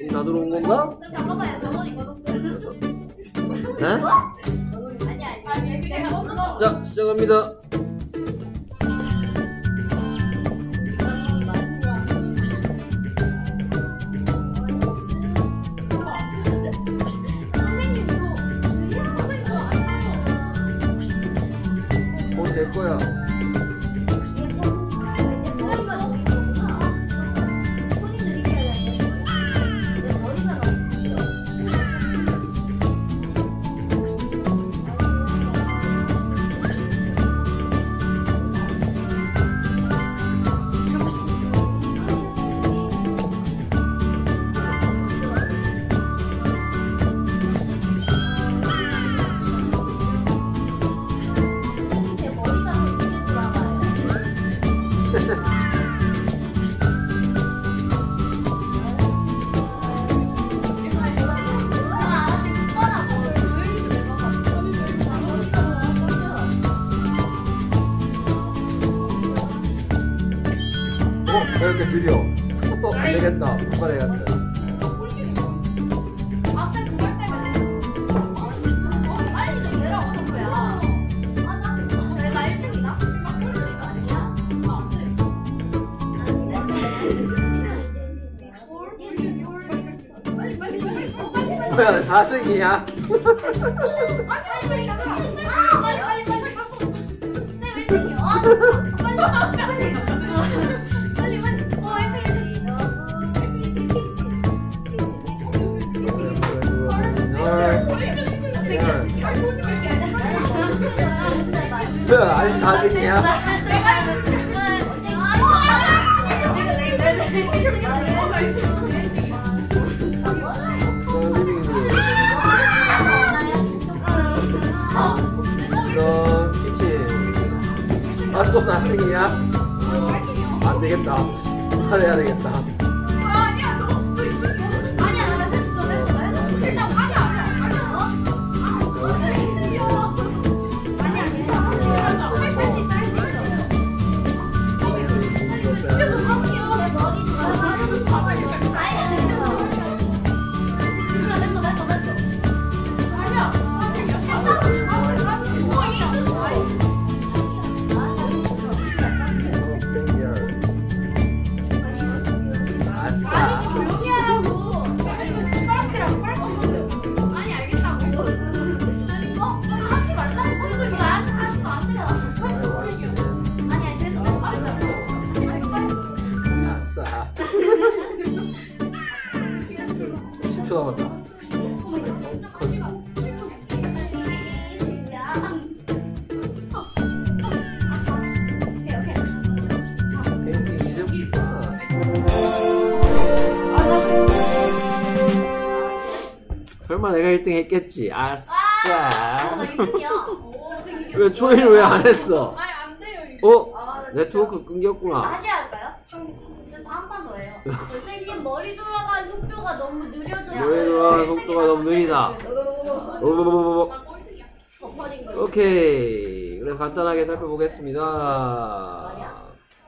다 들어온 건가? 잠깐만요. 전원 이거 네? 아니. 제가 그거. 자, 시작합니다. 될 거야. 이렇게 느려. 안 되겠다. 분발해야겠다. 빨리 좀 내려가서 거야. 내가 1등이다? 뭐야, 4등이야? 아니 4등이야? 그럼 키친. 아, 또 4등이야? 안 되겠다. 말해야 되겠다. 남았다. 설마 내가 1등 했겠지. 아싸. 나 1등이야. 왜 초이를 왜 안 했어? 아니 안 돼요 이거. 네트워크 끊겼구나. 다시 할까요? 지금 한 번 더 해요. 선생님 머리 돌아가는 속도가 너무 느려져요. 머리 돌아가는 속도가 너무 느리다. 오케이. 그래서 간단하게 살펴보겠습니다.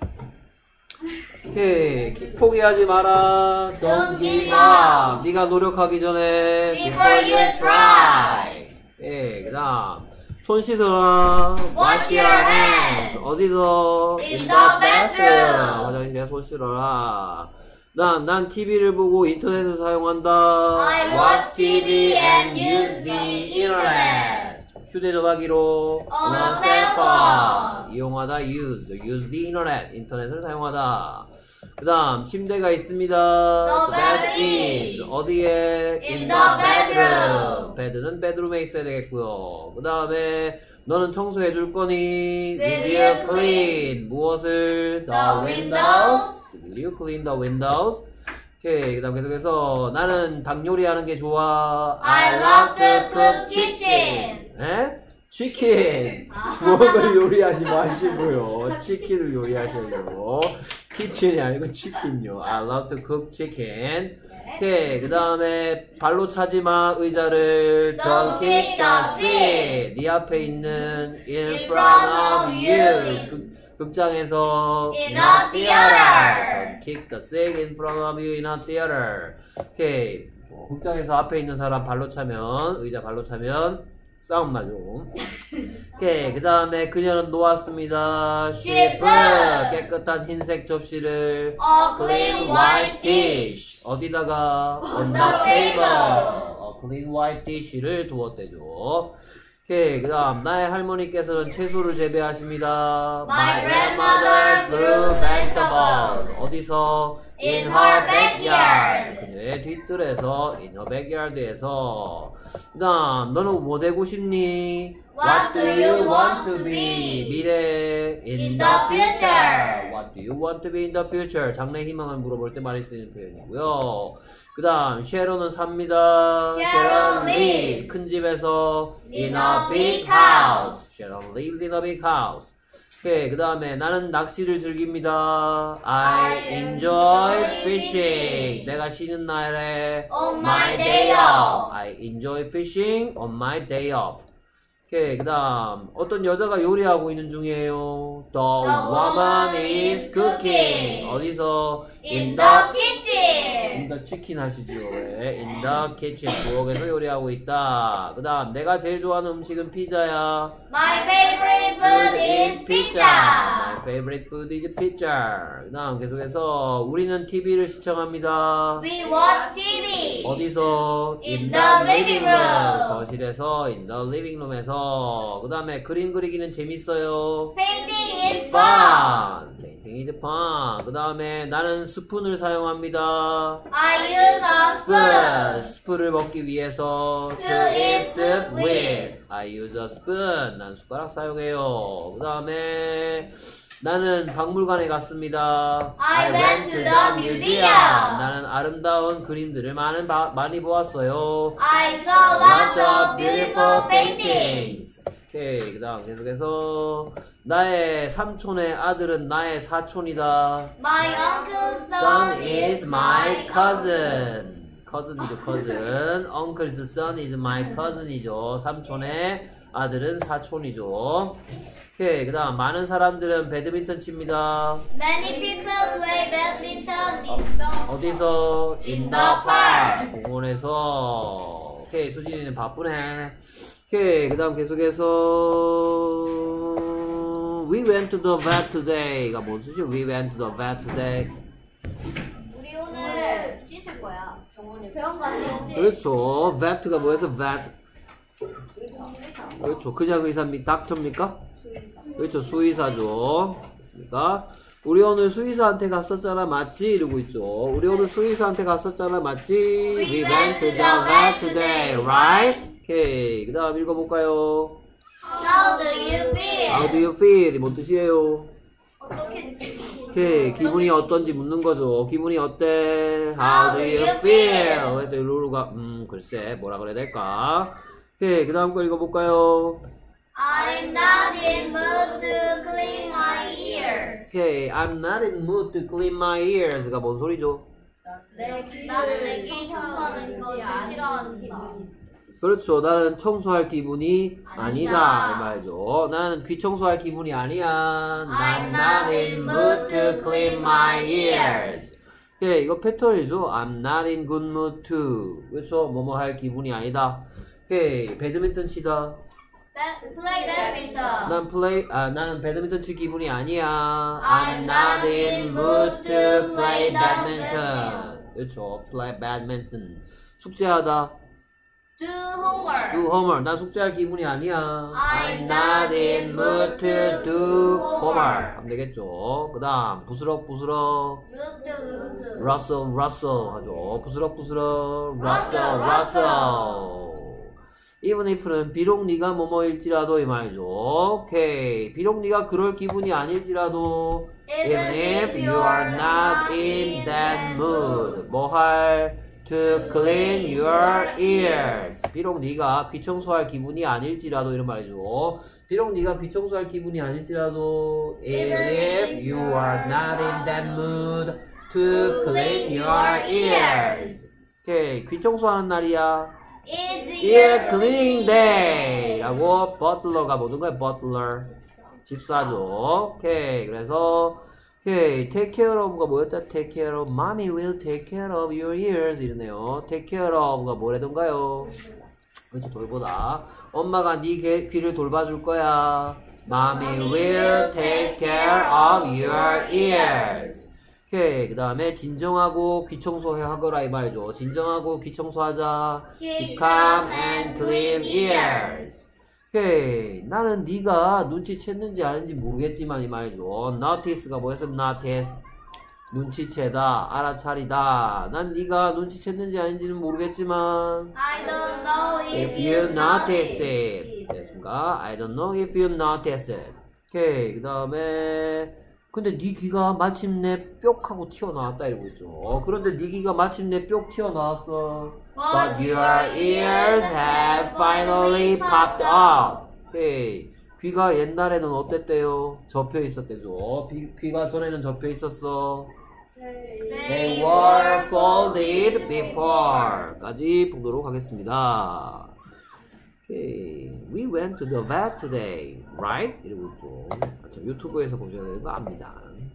오케이. 포기하지 마라. Don't give up. 네가 노력하기 전에 Before you try. 예, 그다음 손 씻어라. Wash your hands. 어디서? In the bathroom. 화장실에 손 씻어라. 난 TV를 보고 인터넷을 사용한다. I watch TV and use the internet. 휴대전화기로 On a cell phone. 이용하다. use the internet. 인터넷을 사용하다. 그 다음 침대가 있습니다. The bed is. 어디에? In the bedroom. 베드는 bedroom에 있어야 되겠고요. 그 다음에 너는 청소해 줄 거니? Will you clean? 무엇을? The windows. Will you clean the windows? 오케이. 그 다음 계속해서 나는 닭 요리하는 게 좋아. I love to cook chicken. 에? 치킨! 부엌을 요리하지 마시고요. 치킨을 요리하시고. 키친이 아니고 치킨요. I love to cook chicken. 오케이. 그 다음에 발로 차지 마. 의자를. Don't kick the seat. 네 앞에 있는 in front of you. 극장에서 In a theater. Don't kick the seat in front of you in a theater. 오케이. 극장에서 앞에 있는 사람 발로 차면 의자 발로 차면 싸움 나죠. 오케이. 그 다음에 그녀는 놓았습니다. She put 깨끗한 흰색 접시를 A clean white dish. 어디다가 On the table. clean white dish를 두었대죠. 오케이. 그 다음 나의 할머니께서는 채소를 재배하십니다. My grandmother grew vegetables. 어디서? In her backyard. 그녀의 뒷뜰에서 in her backyard에서. 그 다음 너는 뭐 되고 싶니? What do you want to be? 미래 In the future. What do you want to be in the future? 장래 희망을 물어볼 때 많이 쓰는 표현이고요. 그 다음 쉐런은 삽니다. Sharon lives. 큰 집에서 In a big house. Sharon lives in a big house. 오케이. 그 다음에 나는 낚시를 즐깁니다. I enjoy fishing. 내가 쉬는 날에 On my day off. I enjoy fishing on my day off. 오케이. 그 다음 어떤 여자가 요리하고 있는 중이에요. The woman is cooking. 어디서? In the kitchen. In the chicken 하시죠. 네. In the kitchen. 부엌에서 요리하고 있다. 그 다음 내가 제일 좋아하는 음식은 피자야. My favorite food is pizza. My favorite food is pizza. 그 다음 계속해서 우리는 TV를 시청합니다. We watch TV. 어디서? In the living room. 거실에서 in the living room에서. 그 다음에 그림 그리기는 재밌어요. Painting is fun. fun. Painting is fun. 그 다음에 나는 스푼을 사용합니다. I use a spoon. 스푼을 먹기 위해서 To eat soup with. I use a spoon. 난 숟가락 사용해요. 그 다음에 나는 박물관에 갔습니다. I went to the museum. 나는 아름다운 그림들을 많이 보았어요. I saw lots of beautiful paintings. 오케이. 그 다음 계속해서 나의 삼촌의 아들은 나의 사촌이다. My uncle's Son is my cousin. cousin이죠, cousin. Uncle's son is my cousin이죠. 삼촌의 아들은 사촌이죠. 오케이. 그 다음 많은 사람들은 배드민턴 칩니다. Many people play badminton in the 어디서? In the park. 공원에서. 오케이. 수진이는 바쁘네. 오케이. 그 다음 계속해서 We went to the vet today가 뭔 뜻이야? We went to the vet today. 우리 오늘 씻을 거야. 병원 가서 그렇죠. vet가 뭐여서 vet. 그렇죠. 그냥 의사입니까? 닥터입니까? 그렇죠. 수의사죠. 됐습니까? 우리 오늘 수의사한테 갔었잖아. 맞지? 이러고 있죠. 우리 오늘 수의사한테 갔었잖아. 맞지? We went to the vet today. Right? 오케이. 그 다음 읽어볼까요? How do you feel? How do you feel? 뭔 뜻이에요? 어떻게 느끼니? 오케이. 기분이 어떤지 묻는 거죠. 기분이 어때? How do you feel? 그래서 루루가 글쎄 뭐라 그래야 될까? 오케이. 그 다음 거 읽어볼까요? I'm not in mood to clean my ears. 오케이. I'm not in mood to clean my ears가 뭔 소리죠? 나는 내 귀 청소하는 것을 싫어한다. 그렇죠. 나는 청소할 기분이 아니다. 이 말이죠. 나는 귀 청소할 기분이 아니야. I'm not in mood to clean my ears. 예, 이거 패턴이죠. I'm not in good mood to. 그렇죠. 뭐뭐 할 기분이 아니다. 오케이. 배드민턴 치다. Play badminton. 나는 배드민턴 칠 기분이 아니야. I'm not in mood to play badminton. 그렇죠. play badminton. 숙제하다. Do homework. do homework. 난 숙제할 기분이 아니야. I'm not in mood to do homework. 하면 되겠죠. 그 다음 부스럭부스럭. rustle 하죠. 부스럭부스럭. rustle. even if는 비록 네가 뭐뭐일지라도 이 말이죠. 오케이. 비록 네가 그럴 기분이 아닐지라도 even if you are not in that mood. 뭐 할? To clean your ears. 비록 네가 귀 청소할 기분이 아닐지라도 이런 말이죠. 비록 네가 귀 청소할 기분이 아닐지라도 even if you are not in that mood to clean your ears. 오케이. 귀 청소하는 날이야. It's ear cleaning day 라고 버틀러가 모든 거야. 버틀러. 집사죠. 오케이. 그래서 오케이. take care of가 뭐였다? take care of. Mommy will take care of your ears. 이러네요. take care of가 뭐라던가요? 그렇죠. 돌보다. 엄마가 네 귀를 돌봐줄 거야. Mommy will take care of your ears. 오케이. 그 다음에 진정하고 귀 청소하거라 이 말이죠. 진정하고 귀 청소하자. Keep calm and clean ears. 오케이. 나는 네가 눈치챘는지 아닌지 모르겠지만 이 말이죠. Notice가 뭐였어? Notice. 눈치채다, 알아차리다. 난 네가 눈치챘는지 아닌지는 모르겠지만 I don't know if you notice it. 됐습니까? I don't know if you notice it. 오케이. 그 다음에 근데 네 귀가 마침내 뾱하고 튀어나왔다 이러고 있죠. 그런데 네 귀가 마침내 뾱 튀어나왔어. But your ears have finally popped up. 오케이. 귀가 옛날에는 어땠대요? 접혀 있었대죠. 귀가 전에는 접혀 있었어. They were folded before. 까지 보도록 하겠습니다. Okay. We went to the vet today, right? 이러고 있죠. 유튜브에서 보셔야 되는 거 압니다.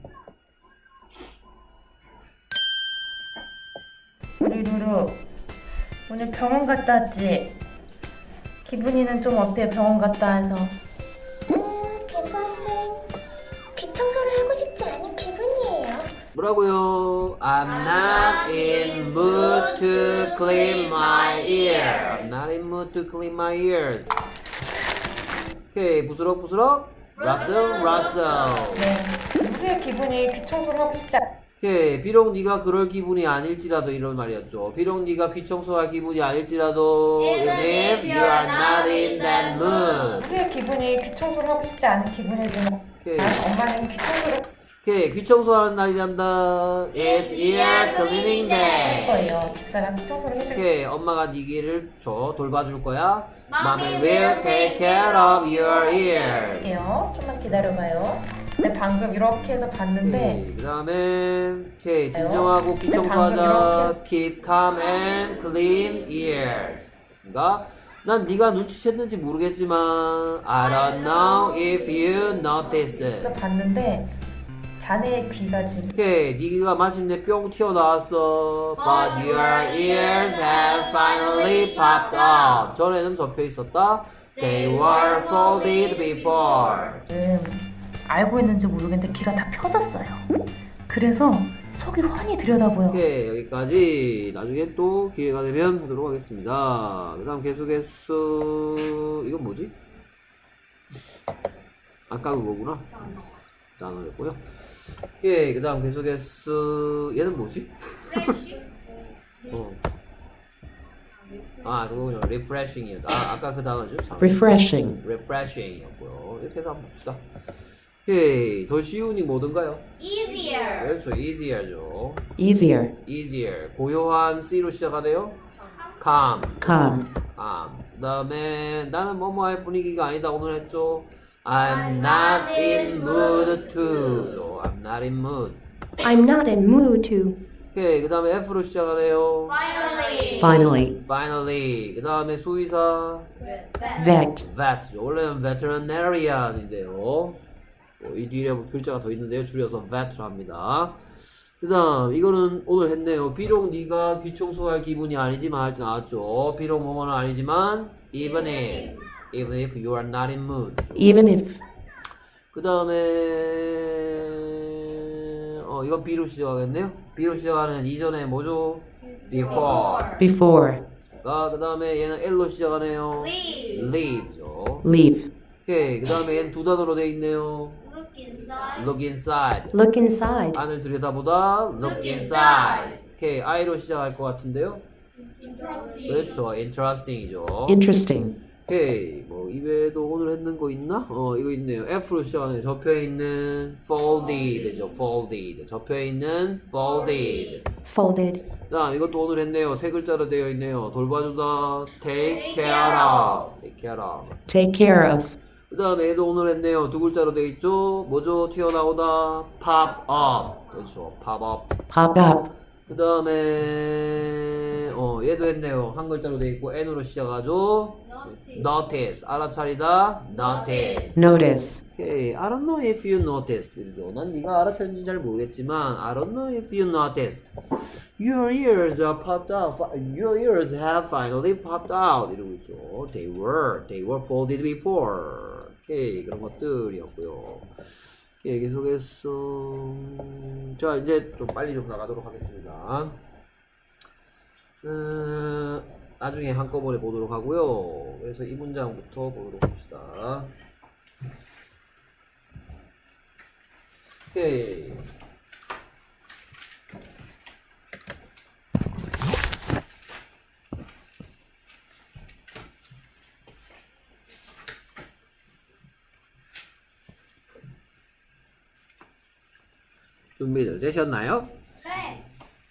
우리 루루 오늘 병원 갔다 왔지? 기분이는 좀 어때요? 병원 갔다 와서? 그것은 귀 청소를 하고 싶지 않은 기분이에요. 뭐라고요? I'm not in mood to clean my ear. I'm not in mood to clean my ears. 오케이, 부스럭부스럭. Russell, Russell. 네. 루루의 기분이 귀 청소를 하고 싶지 않... 오케이, 비록 네가 그럴 기분이 아닐지라도 이런 말이었죠. 비록 네가 귀 청소할 기분이 아닐지라도 even if you are not in that mood. 루루의 기분이 귀 청소를 하고 싶지 않은 기분이지만 오케이. 엄마는 귀 청소를 오케이, 귀 청소하는 날이란다. It's ear cleaning 할 day. 거예요. 집사가 귀 청소를 해줄 오케이, 엄마가 네 귀를 돌봐줄 거야. Mommy will take care of your ears. 거예요. 좀만 기다려봐요. 근데 방금 이렇게 해서 봤는데 그 다음에 오케이, 진정하고 귀 청소하자. Keep calm and clean ears. 됐습니까? 난 네가 눈치챘는지 모르겠지만 I don't know if you notice it. 봤는데 자네의 귀가 지금 오케이, 네 귀가 마침내 뿅 튀어나왔어. But your ears have finally popped up. 전에는 접혀 있었다. They were folded before. 알고 있는지 모르겠는데 귀가 다 펴졌어요. 그래서 속이 훤히 들여다보여. 오케이, 여기까지 나중에 또 기회가 되면 하도록 하겠습니다. 그 다음 계속해서 이건 뭐지? 아까 그거구나. 나눠였고요. 오케이, 그 다음 계속해서 얘는 뭐지? 아, 그거군요. refreshing이었다. 아까 그 단어죠? refreshing, refreshing이었고요. 이렇게 해서 한번 봅시다. 오케이, 더 쉬우니 뭐든가요? easier. 그렇죠, easier죠. easier, easier. 고요한 C로 시작하네요. calm. calm, calm. 그 다음에 나는 뭐뭐 할 분위기가 아니다 오늘 했죠. I'm not in mood to. I'm not in mood. I'm not in mood to. 오케이, 그 다음에 F로 시작하네요. Finally. finally, Finally. 그 다음에 수의사. vet, vet. 원래는 veterinarian인데요. 이 뒤에 글자가 더 있는데요. 줄여서 vet를 합니다. 그 다음 이거는 오늘 했네요. 비록 네가 귀 청소할 기분이 아니지만 할 때 나왔죠. 비록 뭐뭐는 아니지만 even if you are not in mood. even if, 그 다음에 이건 B로 시작하겠네요. B로 시작하는 이전에 뭐죠? before. before, 그 다음에 얘는 L로 시작하네요. Leave. leave죠. leave, 오케이, 그 다음에 얘는 두 단어로 돼 있네요. Look inside. look inside. Look inside. 안을 들여다보다 look inside. 오케이, I로 시작할 것 같은데요. Interesting. 그렇죠, interesting이죠. interesting, 오케이, 뭐 이외에도 오늘 했는 거 있나? 이거 있네요. F로 시작하는 접혀있는 folded죠. folded. 접혀있는 folded. Folded. 그 다음 이것도 오늘 했네요. 세 글자로 되어 있네요. 돌봐주다 take care of. take care of. take care of, 그 다음에 얘도 오늘 했네요. 두 글자로 되어 있죠. 뭐죠? 튀어나오다 pop up. 그렇죠, pop up. pop up, 그 다음에 얘도 했네요. 한 글자로 돼 있고 n으로 시작하죠. notice 알아차리다. notice. Notice. Okay, I don't know if you noticed. 이러죠. 난 네가 알아차렸는지 잘 모르겠지만 I don't know if you noticed. Your ears are popped out. Your ears have finally popped out. 이러고 있죠. They were folded before. Okay, 그런 것들이었고요. Okay, 계속해서 자 이제 좀 빨리 좀 나가도록 하겠습니다. 나중에 한꺼번에 보도록 하고요. 그래서 이 문장부터 보도록 합시다. 오케이. 준비들 되셨나요? 네.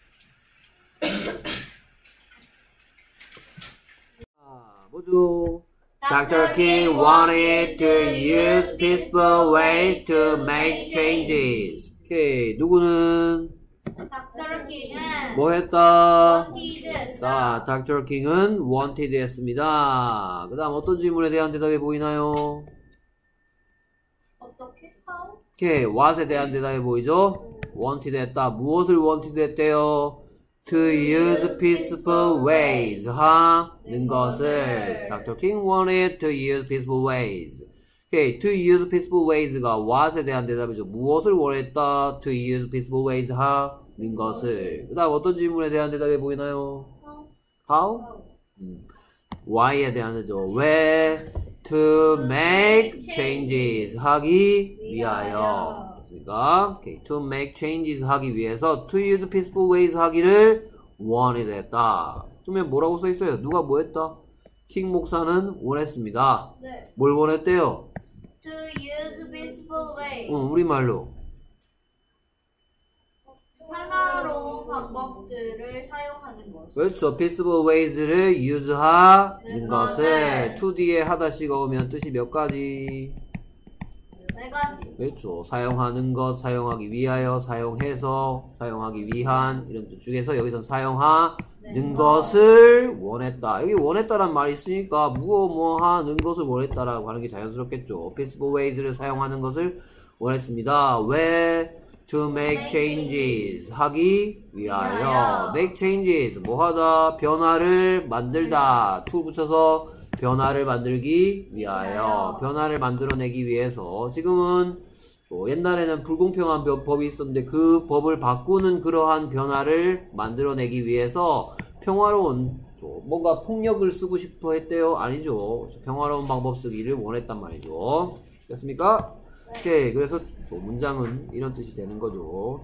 뭐죠? Dr. King wanted to use peaceful ways to make changes. 오케이, 누구는 닥터 킹은 뭐 했다? wanted. 자, Dr. King은 wanted 했습니다. 그 다음 어떤 질문에 대한 대답이 보이나요? 어떻게? How? 오케이, what에 대한 대답이 보이죠? wanted 했다. 무엇을 wanted 했대요? To use peaceful ways 하는 것을 Dr. King wanted to use peaceful ways. 오케이, to use peaceful ways가 what에 대한 대답이죠. 무엇을 원했다? To use peaceful ways 하는 것을. 그 다음 어떤 질문에 대한 대답이 보이나요? How? Why에 대한 대답이죠. 왜? To make changes 하기 위하여. 맞습니까? 오케이, to make changes 하기 위해서 to use peaceful ways 하기를 wanted 했다. 그러면 뭐라고 써 있어요? 누가 뭐 했다? 킹 목사는 원했습니다. 네. 뭘 원했대요? To use peaceful way. 우리말로. 평화로운 방법들을 사용하는 것. 그렇죠. peaceful ways를 use하는 것을 것을. to 뒤에 하다시가 오면 뜻이 몇 가지? 네 가지. 그렇죠. 사용하는 것, 사용하기 위하여, 사용해서, 사용하기 위한 이런 뜻 중에서 여기선 사용하는 것을 원했다. 여기 원했다란 말이 있으니까 뭐 하는 것을 원했다라고 하는 게 자연스럽겠죠. peaceful ways를 사용하는 것을 원했습니다. 왜? To make changes 하기 위하여. make changes 뭐 하다? 변화를 만들다. to 붙여서 변화를 만들기 위하여. 변화를 만들어내기 위해서. 지금은 옛날에는 불공평한 법이 있었는데 그 법을 바꾸는 그러한 변화를 만들어내기 위해서 평화로운 뭔가 폭력을 쓰고 싶어 했대요? 아니죠. 평화로운 방법 쓰기를 원했단 말이죠. 됐습니까? 오케이. 그래서 문장은 이런 뜻이 되는 거죠.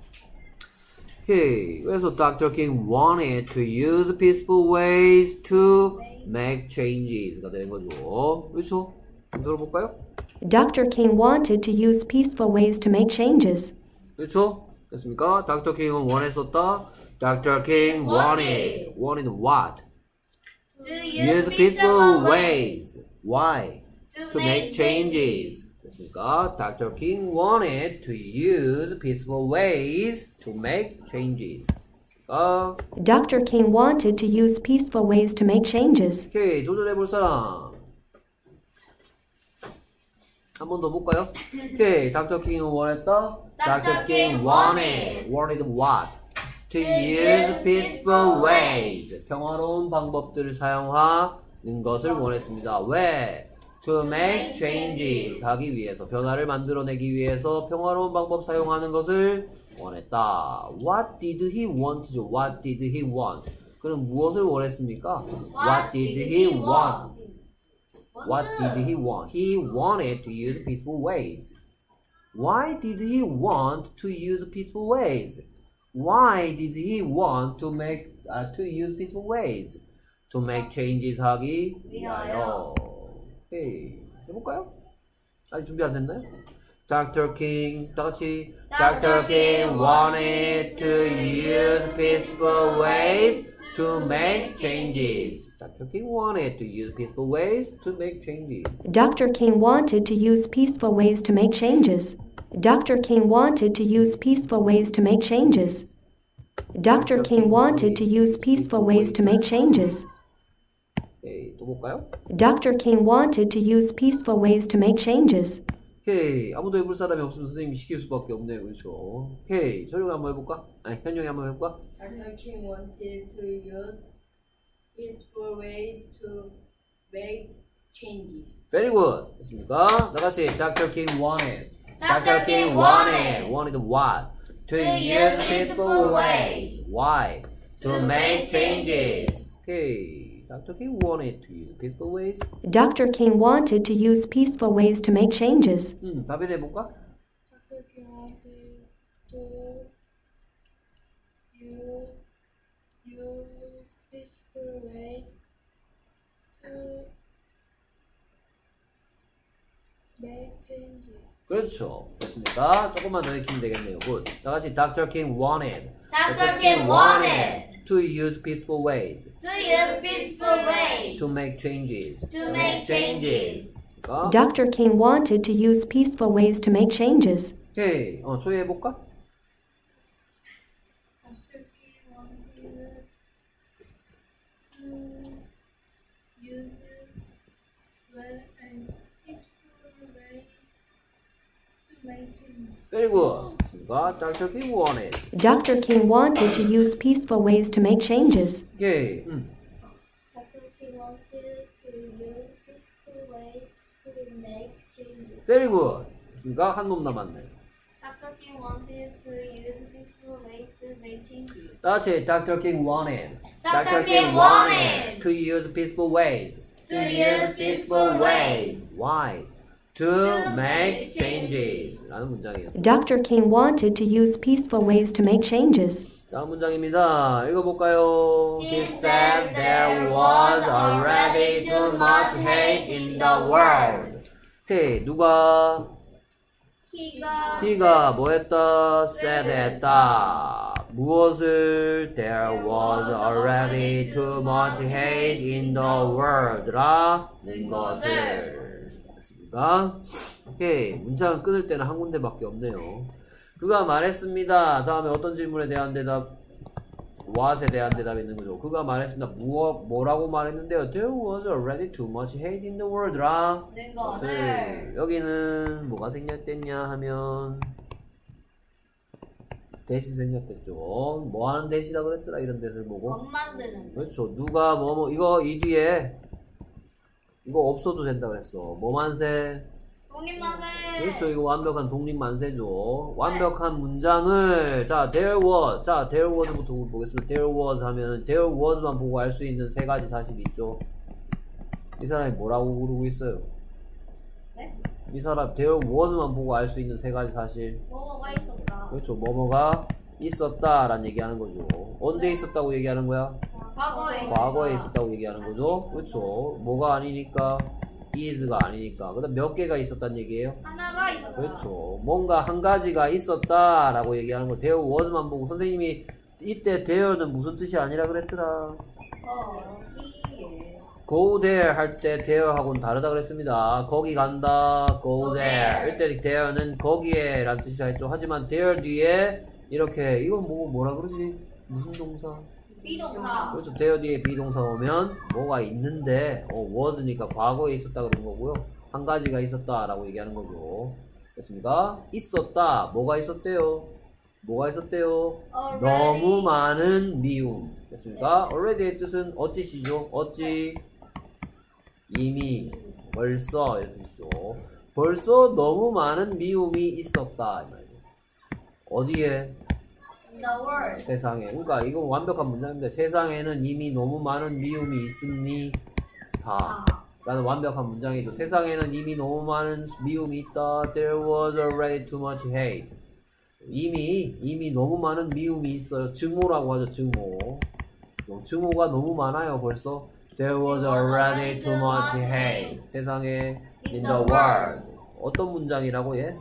오케이. 그래서 Dr. King wanted to use peaceful ways to make changes가 되는 거죠. 그렇죠? 한번 들어볼까요? Dr. King wanted to use peaceful ways to make changes. 그렇죠? 됐습니까? Dr. King은 원했었다. Dr. King wanted. Wanted what? To Use peaceful ways. Why? To make changes. 됐습니까? Dr. King wanted to use peaceful ways to make changes. 됐습니까? Dr. King wanted to use peaceful ways to make changes. 오케이, 도전해 볼 사람. 한 번 더 볼까요? 오케이, Dr. King은 원했다. Dr. King wanted. Wanted what? To use peaceful ways. 평화로운 방법들을 사용하는 것을 원했습니다. 왜? To make changes 하기 위해서, 변화를 만들어내기 위해서 평화로운 방법 사용하는 것을 원했다. What did he want? What did he want? 그럼 무엇을 원했습니까? What did he want? What did he want? He wanted to use peaceful ways. Why did he want to use peaceful ways? Why did he want to use peaceful ways? To make changes 하기 위하여. 오케이. 해볼까요? 아직 준비 안 됐나요? Dr. King, 다 같이. Dr. King wanted to use peaceful ways to make changes. Dr. King wanted to use peaceful ways to make changes. Dr. King wanted to use peaceful ways to make changes. Dr. King wanted to use peaceful ways to make changes. Dr. King wanted to use peaceful ways to make changes. 오케이, 또 볼까요? Dr. King wanted to use peaceful ways to make changes. 오케이, 아무도 해볼 사람이 없으면 선생님이 시킬 수밖에 없네요, 그렇죠? 오케이, 저녁에 한번 해볼까? 아니, 현영이 한번 해볼까? Dr. King wanted to use peaceful ways to make changes. Very good. 됐습니까? 나같이 Dr. King wanted. Dr. King wanted. Wanted what? To use peaceful ways. Why? To make changes. changes. Okay. Dr. King wanted to use peaceful ways. Dr. King wanted to use peaceful ways to make changes. 답변 해볼까? Dr. King wanted to use peaceful ways to make changes. 그렇죠. 됐습니까? 조금만 더 익히면 되겠네요. Good. 나같이 Dr. King wanted. Dr. King wanted To use peaceful ways. to use peaceful ways To make changes. to make changes. 됐습니까? Dr. King wanted to use peaceful ways to make changes. 오케이. 초이 해볼까? Dr. King wanted to use peaceful ways to make changes. Very good. 됐습니까? Dr. King wanted. Dr. King wanted to use peaceful ways to make changes. 오케이. Dr. King wanted to use peaceful ways to make changes. Very good. 됐습니까? 한 놈 남았네. Dr. King wanted to use peaceful ways to make changes. 다시 Dr. King wanted. Dr. King wanted to use peaceful ways. to use peaceful ways Why? To make changes. 라는 문장이에요. Dr. King wanted to use peaceful ways to make changes. 다음 문장입니다. 읽어볼까요? He said there was already too much hate in the world. Hey, 누가? He가 뭐 했다? said 했다. 무엇을? There was already too much hate in the world. 라는 것을. 됐습니까? 오케이. 문장은 끊을 때는 한 군데밖에 없네요. 그가 말했습니다. 다음에 어떤 질문에 대한 대답? what에 대한 대답이 있는 거죠. 그가 말했습니다. 뭐라고 말했는데요? There was already too much hate in the world. 라는 것을. 여기는 뭐가 생략됐냐 하면 대시 생략됐죠. 뭐 하는 대시라 그랬더라? 이런 대시를 보고. 건 만드는 그렇죠. 누가 이거 이 뒤에 이거 없어도 된다 그랬어. 뭐만세? 독립만세. 그렇죠. 이거 완벽한 독립만세죠. 완벽한 문장을 there was부터 보겠습니다. there was 하면은 there was만 보고 알 수 있는 세 가지 사실이 있죠. 이 사람이 뭐라고 부르고 있어요? 네? 이 사람 there was만 보고 알 수 있는 세 가지 사실. 뭐가 있었다. 그렇죠. 뭐뭐가 있었다라는 얘기하는 거죠. 언제 있었다고 얘기하는 거야? 과거에 있었다고 얘기하는 거죠. 그렇죠. 뭐가 아니니까 is가 아니니까. 그다음 몇 개가 있었다는 얘기예요? 하나가 있었다. 그렇죠. 뭔가 한 가지가 있었다라고 얘기하는 거. there was만 보고 선생님이 이때 there는 무슨 뜻이 아니라 그랬더라. 거기에. go there 할 때 there하고는 다르다 그랬습니다. 거기 간다. go there. 이때 there는 거기에 라는 뜻이라 했죠. 하지만 there 뒤에 이렇게 이건 뭐라 그러지? 무슨 동사? 비동사. 그렇죠. there 뒤에 비동사 오면 뭐가 있는데 was니까 과거에 있었다 그런 거고요. 한 가지가 있었다라고 얘기하는 거죠. 됐습니까? 있었다. 뭐가 있었대요? 뭐가 있었대요? 너무 많은 미움. 됐습니까? already의 뜻은 어찌시죠? 어찌? 이미, 벌써 이런 뜻이죠. 벌써 너무 많은 미움이 있었다 이 말이에요. 어디에? The world. 세상에. 그러니까 이건 완벽한 문장인데 세상에는 이미 너무 많은 미움이 있습니다 라는 완벽한 문장이죠. 세상에는 이미 너무 많은 미움이 있다. There was already too much hate. 이미 너무 많은 미움이 있어요. 증오라고 하죠. 증오가 너무 많아요. 벌써 There was already too much hate. 세상에 in the world. 어떤 문장이라고 얘?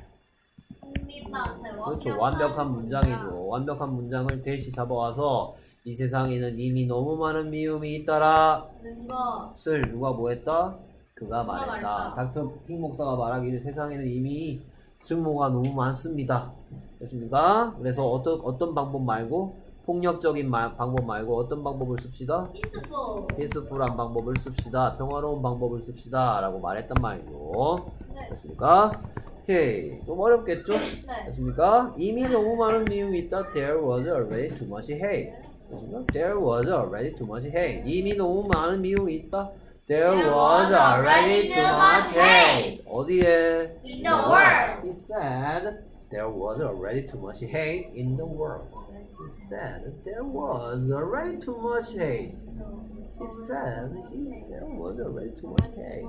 그렇죠. 완벽한 문장이죠. 완벽한 문장을 대시 잡아와서 이 세상에는 이미 너무 많은 미움이 있다라는 것을 누가 뭐 했다? 그가 말했다. 닥터 킹 목사가 말하기를 세상에는 이미 증오가 너무 많습니다. 됐습니까? 그래서 어떤 방법 말고 폭력적인 방법 말고 어떤 방법을 씁시다? 피스풀. peaceful한 방법을 씁시다. 평화로운 방법을 씁시다. 라고 말했단 말이죠. 네. 됐습니까? 오케이. 좀 어렵겠죠? 네. 됐습니까? 이미 너무 많은 미움이 있다. There was already too much hate. 됐습니까? There was already too much hate. 이미 너무 많은 미움이 있다. There was already too much hate. 어디에? In the world. He said there was already too much hate in the world. He said there was already too much hate. He said there was already too much hate.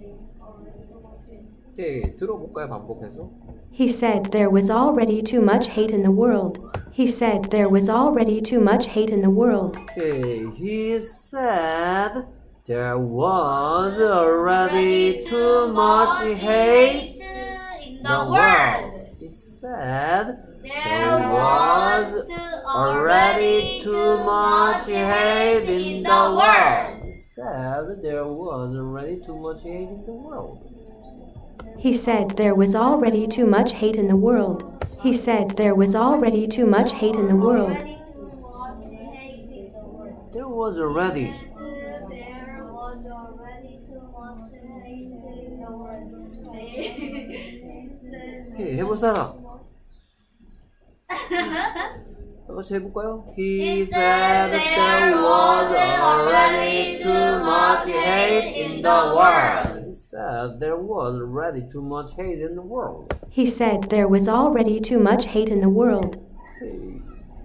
오케이, 들어볼까요? 반복해서. He said there was already too much hate in the world. He said there was already too much hate in the world. Okay, he said there was already too much hate in the world. He said There was already too much hate in the world. He said there was already too much hate in the world. He said there was already too much hate in the world. He said there was already too much hate in the world. There was already. There was already too much hate in the world. 오케이, 해볼 사람. 같이 해볼까요? He said there was already too much hate in the world. He said there was already too much hate in the world. He said there was already too much hate in the world. 오케이.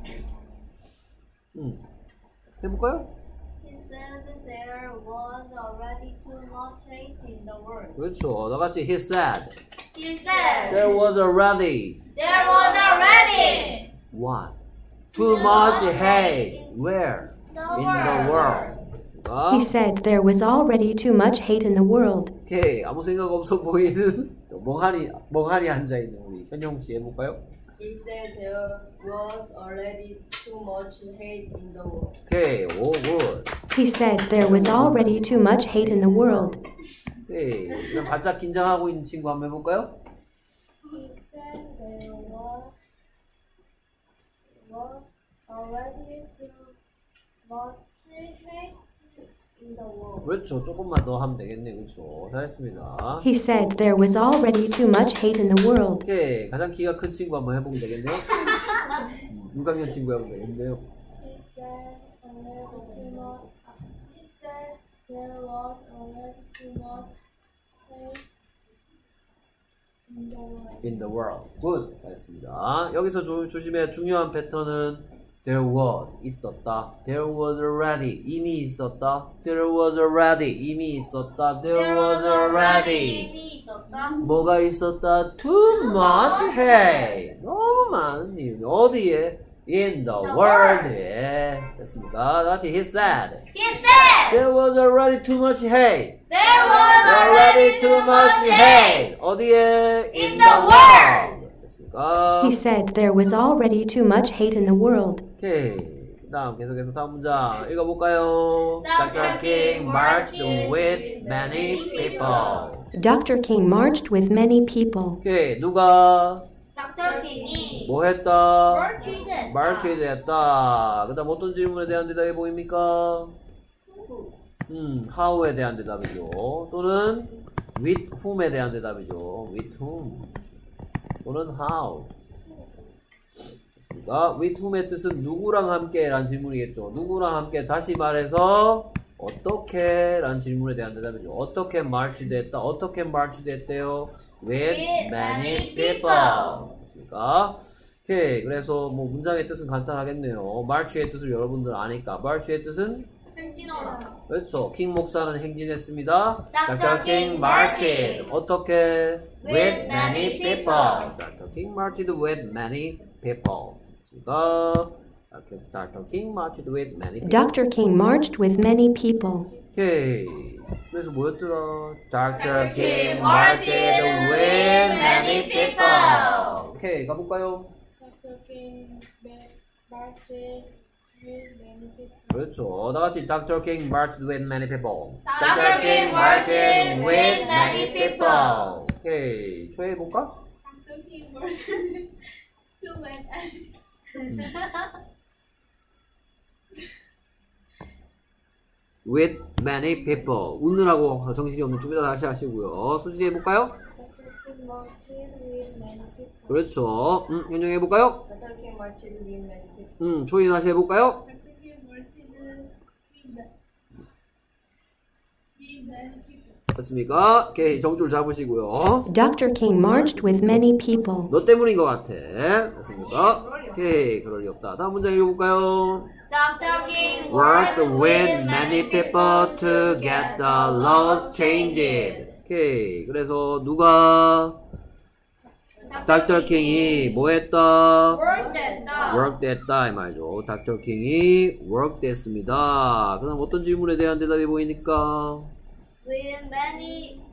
해볼까요? He said there was already too much hate in the world. 그렇죠. 나같이 he said He said there was already there was already what? Too much hate. Where? In the world. He said there was already too much hate in the world. 오케이. 아무 생각 없어 보이는 멍하니 앉아있는 우리 현영 씨 해볼까요? He said there was already too much hate in the world. 오케이. 오, 굿. He said there was already too much hate in the world. 오케이. 그럼 바짝 긴장하고 있는 친구 한번 해볼까요? He said there was already too much hate in the world. 그렇죠. 조금만 더 하면 되겠네. 그렇죠. 잘했습니다. He said there was already too much hate in the world. 오케이. 가장 키가 큰 친구 한번 해보면 되겠네요. 6학년 친구 해보면 되겠네요. He said there was already too much hate in the world. In the world. 굿. 잘했습니다. 여기서 조심해야 중요한 패턴은 There was 있었다. There was already 이미 있었다. There was already 이미 있었다. There was already 이미 있었다. 뭐가 있었다? Too much hate. 너무 많은 이유. 어디에? In the world에. 됐습니다. 다같이 he said He said There was already too much hate. there was Already too much hate. 어디에? In the world. 됐습니까? He said there was already too much hate in the world. 오케이. 다음 계속해서 다음 문장 읽어볼까요? Dr. King marched with many people. Dr. King marched with many people. 오케이. 누가 Dr. King이 뭐 했다? marched marched 했다. 그 다음 어떤 질문에 대한 대답이 보입니까? how에 대한 대답이죠. 또는 with whom에 대한 대답이죠. with whom 또는 how. 됐습니까? with whom의 뜻은 누구랑 함께 라는 질문이겠죠. 누구랑 함께 다시 말해서 어떻게 라는 질문에 대한 대답이죠. 어떻게 marched 했다. 어떻게 marched 했대요? with many people. 됐습니까? 오케이. 그래서 뭐 문장의 뜻은 간단하겠네요. march의 뜻을 여러분들 아니까. march의 뜻은 행진하다. 그렇죠. 킹 목사는 행진했습니다. Dr. King marched. 어떻게? With many people. Dr. King marched with many people. 됐습니까? Dr. King marched with many people. Dr. King marched with many people. 오케이. 그래서 뭐였더라? Dr. King marched marched with many people. 오케이. 가볼까요? Dr. King marched with many people. 그렇죠. 다같이 Dr. King marched with many people. Dr. King marched with many people. 오케이. 초에 해볼까? Dr. King marched too many. with many people. 웃느라고 정신이 없는 좀 이따 다시 하시고요. 수진이 해볼까요? Dr. King marched with many people. 그렇죠. 현정이 해볼까요? Dr. King marched with many people. 초이 다시 해볼까요? 맞습니까? 오케이, 정줄 잡으시고요. Dr. King marched with many people. 너 때문인 것 같아. 맞습니까? 오케이, 그럴 리 없다. 다음 문장 읽어볼까요? Dr. King Worked with many people to get the laws changed. 오케이, 그래서 누가 Dr. King이 뭐 했다? worked worked 했다 이 말이죠. Dr. King이 worked 했습니다. 그 다음 어떤 질문에 대한 대답이 보이니까? with many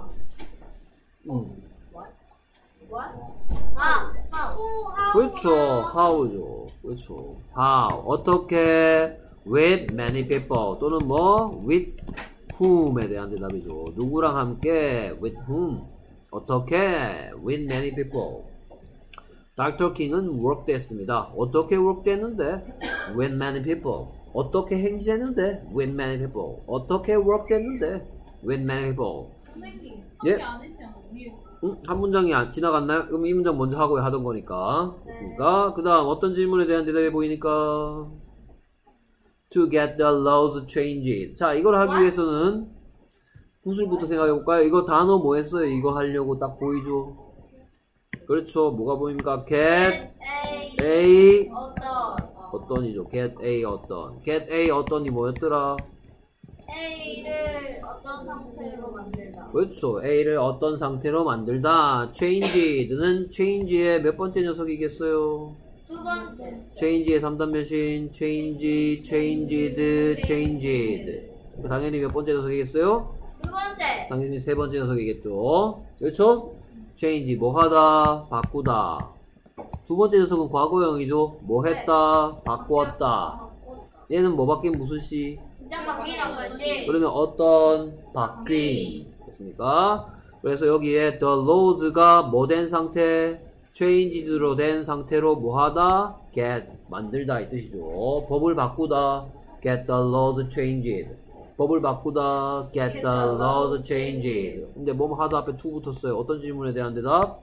what? how? 그렇죠. how죠. 그렇죠. how. 어떻게 with many people 또는 뭐 with whom에 대한 대답이죠. 누구랑 함께 with whom. 어떻게 with many people. Dr. King은 worked 했습니다. 어떻게 worked 했는데? with many people. 어떻게 행진했는데? with many people. 어떻게 worked 했는데? with many people. 예? 한 문장이 지나갔나요? 그럼 이 문장 먼저 하고 하던 거니까. 됐습니까? 그 다음 어떤 질문에 대한 대답이 보이니까? To get the laws changed. 자, 이걸 하기 위해서는 구슬부터 생각해 볼까요? 이거 단어 뭐 했어요? 이거 하려고 딱 보이죠? 그렇죠. 뭐가 보입니까? get A 어떤이죠? get A 어떤. get A 어떤이 뭐였더라? A를 어떤 상태로 만들다. 그렇죠. A를 어떤 상태로 만들다. changed는 change의 몇 번째 녀석이겠어요? 두 번째. change의 3단변신 change, changed, changed. 당연히 몇 번째 녀석이겠어요? 두 번째. 당연히 세 번째 녀석이겠죠. 그렇죠? change 뭐 하다, 바꾸다. 두 번째 녀석은 과거형이죠. 뭐 했다, 바꾸었다. 얘는 뭐 바뀐 무슨 시? 진짜 바뀌는 것이. 그러면 어떤 바뀐 됐습니까? 그래서 여기에 the laws가 뭐 된 상태? changed로 된 상태로 뭐 하다? get 만들다 이 뜻이죠. 법을 바꾸다 get the laws changed. 법을 바꾸다 get the laws changed. 근데 뭐 하다 앞에 to 붙었어요. 어떤 질문에 대한 대답?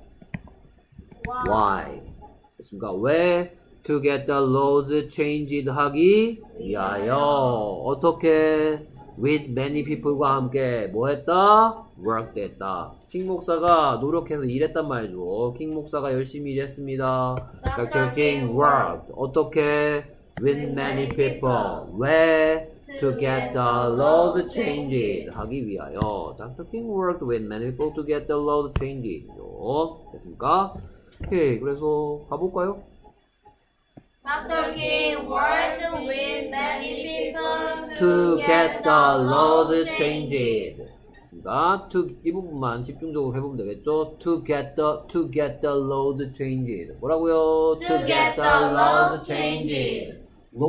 why. 됐습니까? 왜 to get the laws changed 하기 위하여. 어떻게? with many people과 함께 뭐 했다? worked 했다. 킹 목사가 노력해서 일했단 말이죠. 킹 목사가 열심히 일했습니다. Dr. King worked. 어떻게? with many people. 왜? to get the laws changed 하기 위하여. Dr. King worked with many people to get the laws changed. 됐습니까? 오케이, 그래서 가볼까요? Dr. King worked with many people to get the laws changed. to 이 부분만 집중적으로 해보면 되겠죠. To get the laws changed. 뭐라고요? To get the laws changed.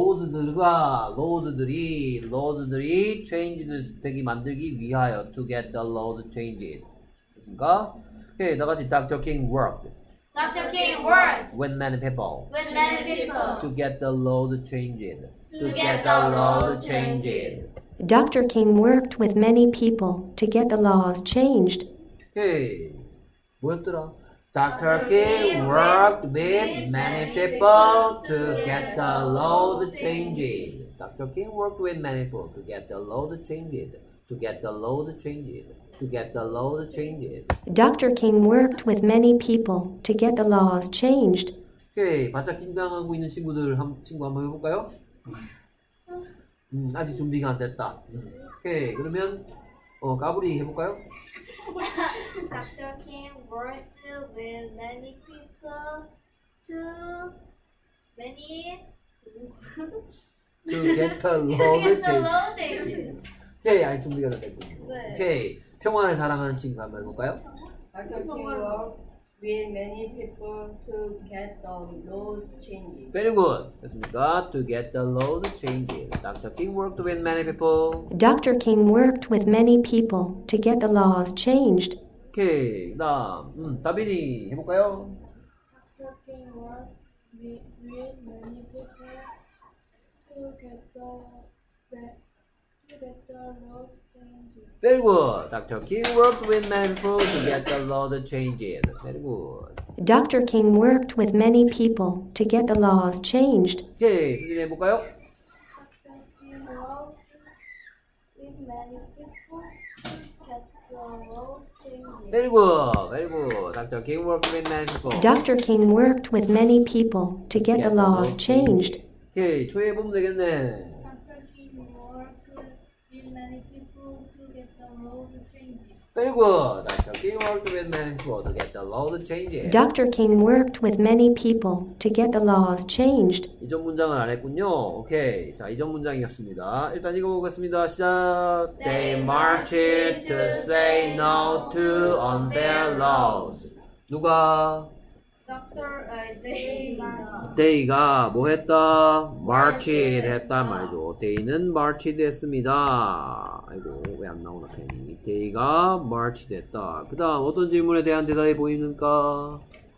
laws들이 changed 되기 만들기 위하여 to get the laws changed. 됐습니까? 오케이, 나같이 Dr. King worked Dr. King worked with many people with many people to get the laws changed. to get the laws changed. Dr. King worked with many people to get the laws changed. 오케이, 뭐였더라? Dr. King worked with many people to get the laws changed. Dr. King worked with many people to get the laws changed. To get the laws changed. To get the laws changed. Dr. King worked with many people to get the laws changed. 오케이, 바짝 긴장하고 있는 친구들 친구 한번 해볼까요? 아직 준비가 안 됐다. 오케이, 그러면 까불이 해볼까요? Dr. King worked with many people to get the laws changed. 오케이, 아직 준비가 됐군요. 네. 오케이, 평화를 사랑하는 친구 한번 해볼까요? Dr. King worked with many people to get the laws changed. Very good. 됐습니까? To get the laws changed. Dr. King worked with many people. Dr. King worked with many people to get the laws changed. 오케이, 그다음 다빈이 해볼까요? Dr. King worked with many people to get the to get the laws changed. Very good. Dr. King worked with many people to get the laws changed. Very good. Dr. King worked with many people to get the laws changed. 오케이, 수진 해볼까요? Dr. King worked with many people to get the laws changed. Very good. Very good. Dr. King worked with many people. Dr. King worked with many people to get the laws changed. 오케이, 초해보면 되겠네. Dr. King worked with many people to get the laws changed. Very good. Dr. King worked with many people to get the laws changed. Dr. King worked with many people to get the laws changed. 이전 문장을 안 했군요. 오케이. 자, 이전 문장이었습니다. 일단 읽어보겠습니다. 시작. They marched to say no to unfair laws. 누가? They가 뭐 했다? marched 했단 말이죠. They는 marched 했습니다. 아이고, 왜 안 나오나, 펜이. They가 marched 했다. 그 다음, 어떤 질문에 대한 대답이 보입니까?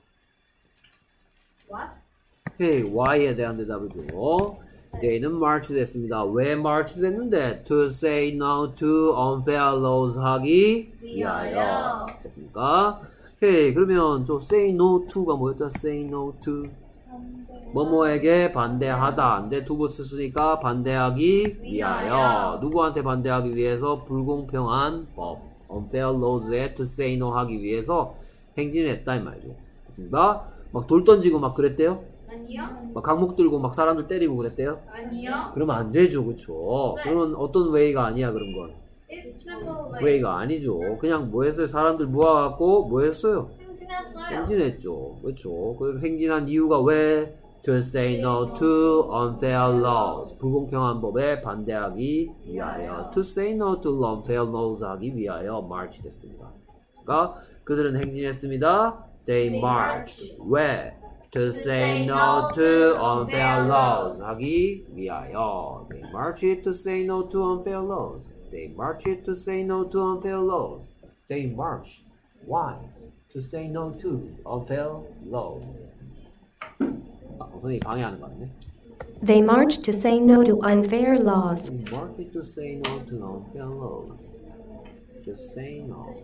What? 오케이, why에 대한 대답이죠. They는 marched 했습니다. 왜 marched 했는데? To say no to unfair laws 하기 위하여. 됐습니까? 오케이, 그러면 저 say no to가 뭐였다? say no to 뭐뭐에게 반대하다. 근데 to 붙였으니까 반대하기 위하여. 누구한테 반대하기 위해서? 불공평한 법. unfair laws에 to say no 하기 위해서 행진했다 이 말이죠. 됐습니까? 막 돌 던지고 막 그랬대요? 아니요. 막 강목 들고 막 사람들 때리고 그랬대요? 아니요. 그러면 안 되죠, 그쵸? 네. 그러면 어떤 웨이가 아니야, 그런 건? It's simple way. 웨이가 아니죠. 그냥 뭐 했어요? 사람들 모아갖고 뭐 했어요? 행진했어요. 행진했죠. 그렇죠. 그 행진한 이유가 왜? To say no to unfair laws. 불공평한 법에 반대하기 위하여. To say no to unfair laws 하기 위하여 march 됐습니다. 그러니까 그들은 행진했습니다. They marched. 왜? To say no to unfair laws 하기 위하여. They marched to say no to unfair laws. They marched to say no to unfair laws. They marched. Why? To say no to unfair laws. 아, 선생님이 방해하는 거 같네. They marched to say no to unfair laws. They marched to say no to unfair laws. Just say no.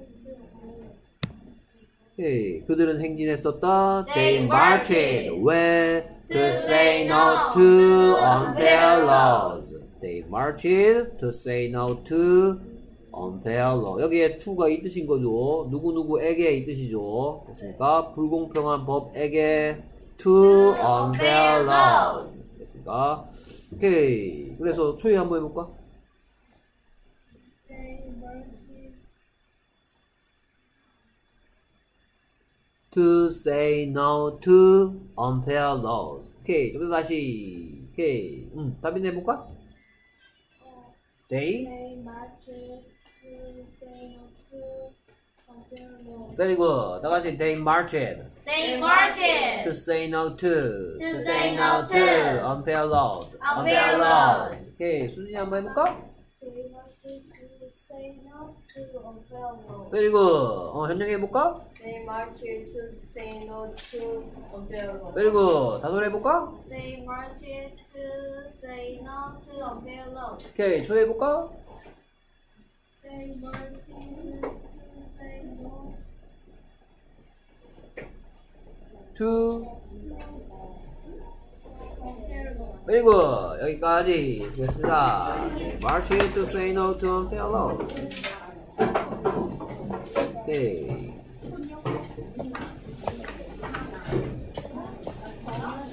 Hey, 그들은 행진했었다. They marched. 왜? To say no to unfair laws. They marched to say no to unfair law. 여기에 to가 이 뜻인 거죠. 누구누구에게 이 뜻이죠. 됐습니까? 불공평한 법에게 to unfair laws. 됐습니까? 오케이. 그래서 초이 한번 해볼까? To say no to unfair laws. 오케이. 좀 더 다시. 오케이. 답인 해볼까? They marched to say no to unfair laws. Very good. 다 같이 they marched They marched. to say no to To say no to unfair laws. unfair laws. 오케이. 수진이 한번 해볼까? They marched to say no to unfair laws. Very good. 현영이 해볼까? They marched to say no to unfair laws. Very good. 다솔 해볼까? They marched to say no to unfair laws. 오케이. 초 해볼까? They marched to say no To to unfair laws. Very good. 여기까지 됐습니다. March to say no to unfair laws. 오케이.